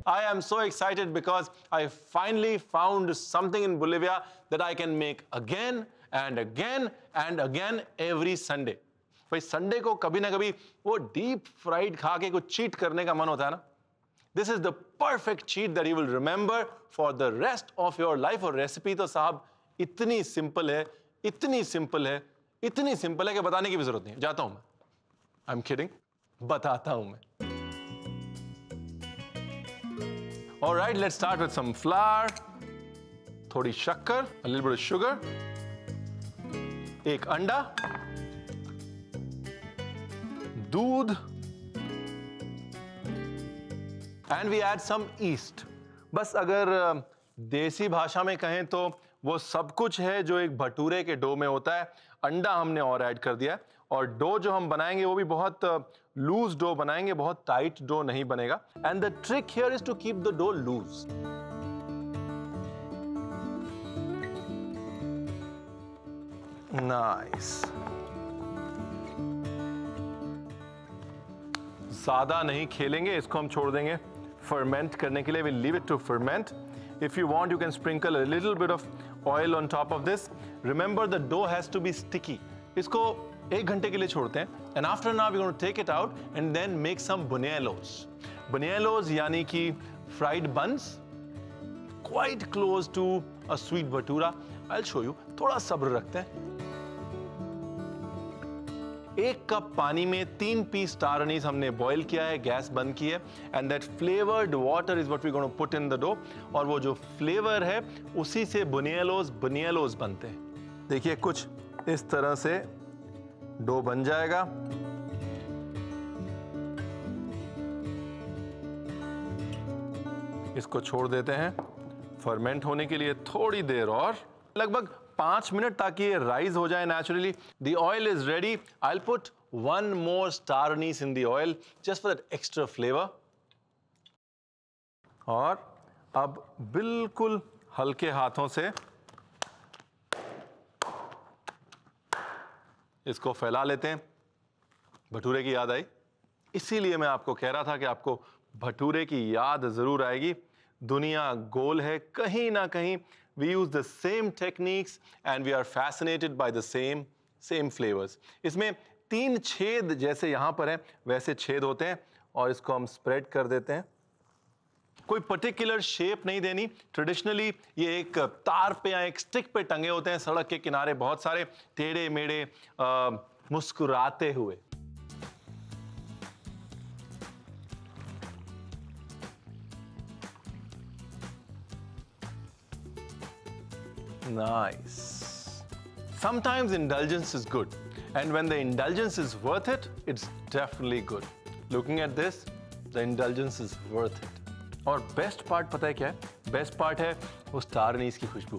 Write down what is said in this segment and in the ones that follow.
I am so excited because I finally found something in Bolivia that I can make again and again and again every Sunday. भाई Sunday को कभी ना कभी वो deep fried खा के कुछ चीट करने का मन होता है ना. This is the perfect cheat that you will remember for the rest of your life. और रेसिपी तो साहब इतनी सिंपल है, इतनी सिंपल है, इतनी सिंपल है कि बताने की भी जरूरत नहीं है. जाता हूं मैं. I'm kidding. बताता हूं मैं. All right, let's start with some flour. थोड़ी शक्कर, a little bit of sugar. एक अंडा, दूध, and we add some yeast. बस अगर देसी भाषा में कहें तो वो सब कुछ है जो एक भटूरे के डो में होता है. अंडा हमने और ऐड कर दिया है और डो जो हम बनाएंगे वो भी बहुत लूज डो बनाएंगे, बहुत टाइट डो नहीं बनेगा. And the trick here is to keep the dough loose. Nice. ज्यादा नहीं खेलेंगे, इसको हम छोड़ देंगे फर्मेंट करने के लिए. We'll leave it to ferment. If you want, you can sprinkle a little bit of oil on top of this. Remember, the dough has to be sticky. इसको 1 घंटे के लिए छोड़ते हैं. And after now, we're going to take it out and then make some buñuelos. Buñuelos यानी कि fried buns, quite close to a sweet bhatura. I'll show you. थोड़ा सब्र रखते हैं. 1 कप पानी में 3 पीस स्टार अनीस हमने बॉईल किया है, गैस बंद की है. And that flavoured water is what we gonna put in the dough. और वो जो फ्लेवर है उसी से बुनियलोस बनते हैं. देखिए कुछ इस तरह से डो बन जाएगा. इसको छोड़ देते हैं फर्मेंट होने के लिए थोड़ी देर और, लगभग 5 मिनट, ताकि ये राइज हो जाए naturally. The oil is ready. I will put 1 more star anise in the oil just for that extra flavor. और अब बिल्कुल हल्के हाथों से इसको फैला लेते हैं. भटूरे की याद आई, इसीलिए मैं आपको कह रहा था कि आपको भटूरे की याद जरूर आएगी. दुनिया गोल है, कहीं ना कहीं we use the same techniques and we are fascinated by the same flavors. इसमें 3 छेद जैसे यहां पर हैं वैसे छेद होते हैं और इसको हम स्प्रेड कर देते हैं. कोई पर्टिकुलर शेप नहीं देनी. ट्रेडिशनली ये एक तार पे या एक स्टिक पे टंगे होते हैं सड़क के किनारे, बहुत सारे टेढ़े मेढ़े मुस्कुराते हुए. Nice. Sometimes indulgence is good, and when the indulgence is worth it, it's definitely good. Looking at this, the indulgence is worth it. और best part पता है क्या है? Best part है वो स्टार अनीस की खुशबू.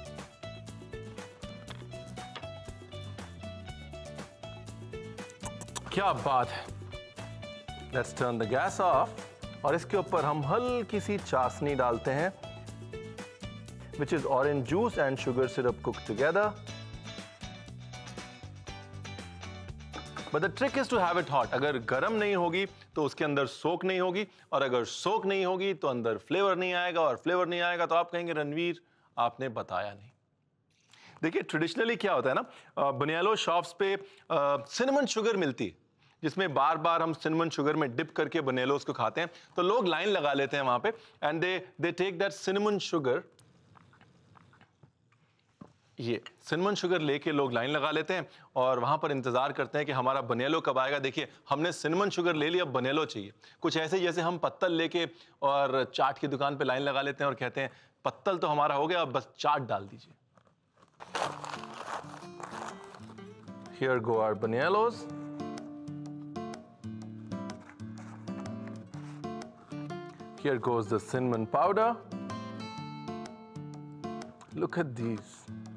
क्या बात है. Let's turn the gas off. और इसके ऊपर हम हल्की सी चाशनी डालते हैं, which is orange juice and sugar syrup cooked together. But the trick is to have it hot. अगर गर्म नहीं होगी तो उसके अंदर सोक नहीं होगी, और अगर सोक नहीं होगी तो अंदर फ्लेवर नहीं आएगा, और फ्लेवर नहीं आएगा तो आप कहेंगे रणवीर आपने बताया नहीं. देखिए ट्रेडिशनली क्या होता है ना, बुनियालो शॉप्स पे सिनेमन शुगर मिलती है, जिसमें बार बार हम सिनेमन शुगर में डिप करके बुनियालोस को खाते हैं. तो लोग लाइन लगा लेते हैं वहां पे, and they take that cinnamon sugar, ये सिनेमन शुगर लेके लोग लाइन लगा लेते हैं और वहां पर इंतजार करते हैं कि हमारा बनेलो कब आएगा. देखिए हमने सिनेमन शुगर ले लिया, अब बनेलो चाहिए. कुछ ऐसे जैसे हम पत्तल लेके और चाट की दुकान पे लाइन लगा लेते हैं और कहते हैं पत्तल तो हमारा हो गया, अब बस चाट डाल दीजिए. Here go our buñuelos. Here goes the cinnamon powder. Look at these.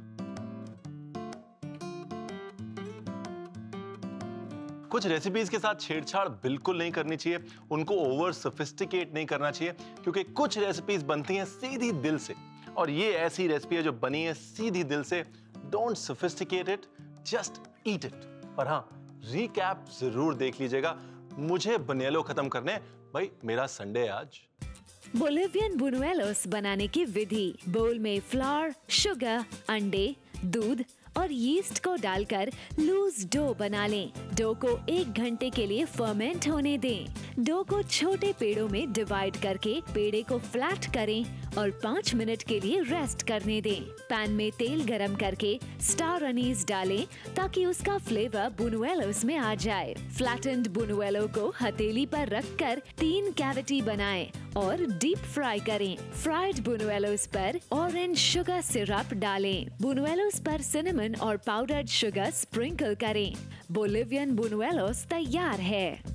कुछ रेसिपीज के साथ छेड़छाड़ बिल्कुल नहीं करनी चाहिए, उनको ओवर सोफिस्टिकेट नहीं करना चाहिए, क्योंकि कुछ रेसिपीज बनती हैं सीधी दिल से, और ये ऐसी रेसिपी है जो बनी है सीधी दिल से. Don't sophisticate it, just eat it. और हाँ, रीकैप जरूर देख लीजिएगा. मुझे बनेलो खत्म करने, भाई मेरा संडे आज. बोलिवियन बुनुएलोस बनाने की विधि। बोल में फ्लावर, शुगर, अंडे, दूध और यीस्ट को डालकर लूज डो बना लें। डो को 1 घंटे के लिए फर्मेंट होने दें। डो को छोटे पेड़ों में डिवाइड करके पेड़े को फ्लैट करें और 5 मिनट के लिए रेस्ट करने दें। पैन में तेल गरम करके स्टार अनीस डालें ताकि उसका फ्लेवर बुनुएलोस में आ जाए। फ्लैटेंड बुनुएलो को हथेली पर रखकर 3 कैविटी बनाएं और डीप फ्राई करें। फ्राइड बुनुएलोस पर ऑरेंज शुगर सिरप डालें। बुनुएलोस पर सिनेमन और पाउडर्ड शुगर स्प्रिंकल करें। बोलिवियन बुनुएलोस तैयार है।